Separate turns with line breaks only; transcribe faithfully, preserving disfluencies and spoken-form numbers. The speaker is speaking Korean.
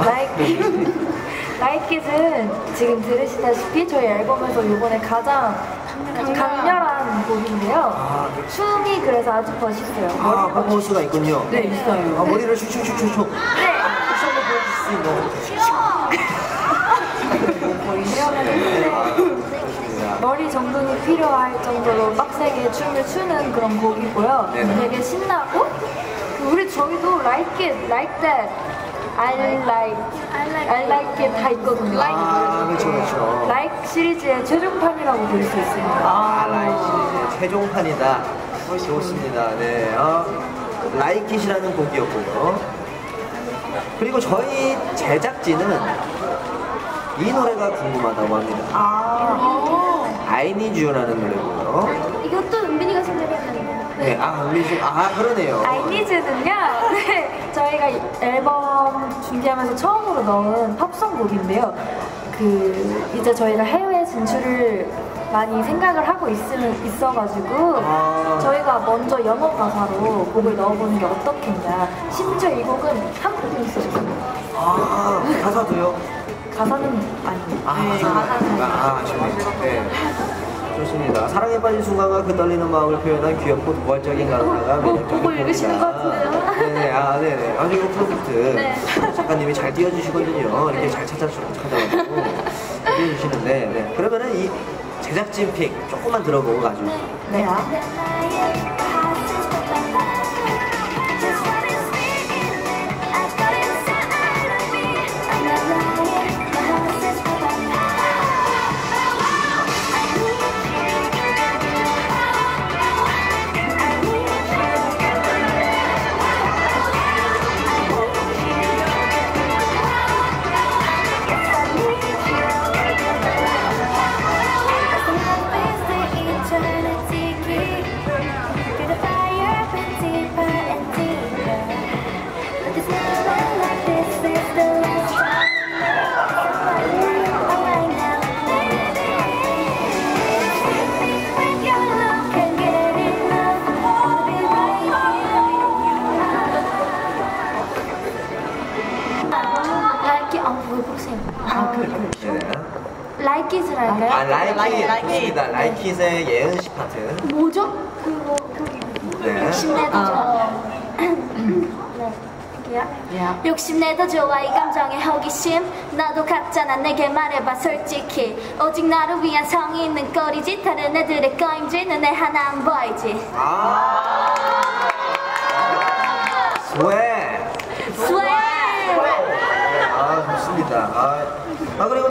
Like Like It은 지금 들으시다시피 저희 앨범에서 이번에 가장 강렬한 곡인데요. 춤이 그래서 아주 멋있어요.
아, 퍼포먼스가 있군요.
네, 있어요.
아, 머리를 슉슉슉슉슉.
네.
다시 한번 보여줄 수 있나요?
거의 헤어나는데 머리 정돈이 필요할 정도로 빡세게 춤을 추는 그런 곡이고요.
네네.
되게 신나고 우리 저희도 Like It, Like That, I Like, I Like It 다 있거든요.
아, 그렇죠, 그렇죠.
Like 시리즈의 최종판이라고 볼 수 있습니다.
아, 라이크 시리즈의 최종판이다. 좋습니다. 네. 어, Like It이라는 곡이었고요. 그리고 저희 제작진은 이 노래가 궁금하다고 합니다.
아,
I Need You라는 노래고요.
이것도 은빈이가 선택했는데.
네, 아, 우리 지금, 아, 그러네요.
I Need는요, 네, 저희가 앨범 준비하면서 처음으로 넣은 팝송 곡인데요. 그, 이제 저희가 해외 진출을 많이 생각을 하고 있, 있어가지고,
아.
저희가 먼저 영어 가사로 곡을 넣어보는 게 어떻겠냐. 심지어 이 곡은 한국인이 쓰셨거든요.
아, 가사도요?
가사는 아니에요.
아,
네,
가사는 아, 아쉽네요. 네. 좋습니다. 사랑에 빠진 순간과 그 떨리는 마음을 표현한 귀엽고 도발적인 가사가 매력적인
보고 읽으시는 것 같은데요?
네네, 아, 네네. 아주 이거 프로젝트
네.
작가님이 잘 띄워주시거든요. 이렇게 잘 찾아, 찾아가지고 띄워주시는데, 네. 그러면은 이 제작진 픽 조금만 들어보고 가죠.
네. 아, 그, 그.
네.
Like It을 할까요?
아, Like It.
Like It.
좋습니다. Like It의 예은 씨 파트.
뭐죠? 그거,
네.
욕심내도 좋아. 네, 할게요. 욕심내도 좋아 이 감정의 호기심 너도 같잖아 내게 말해봐 솔직히 오직 나를 위한 성의 있는 꼴이지 다른 애들의 거임지 눈에 하나 안 보이지
아. 스웨.
스웨
아, 좋습니다. 아, 아 그리고